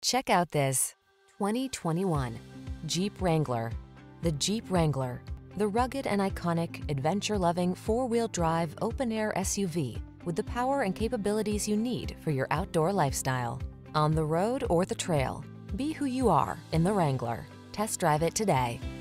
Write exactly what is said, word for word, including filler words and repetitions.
Check out this twenty twenty-one Jeep Wrangler. The Jeep Wrangler, the rugged and iconic, adventure-loving four-wheel drive open-air S U V with the power and capabilities you need for your outdoor lifestyle. On the road or the trail, be who you are in the Wrangler. Test drive it today.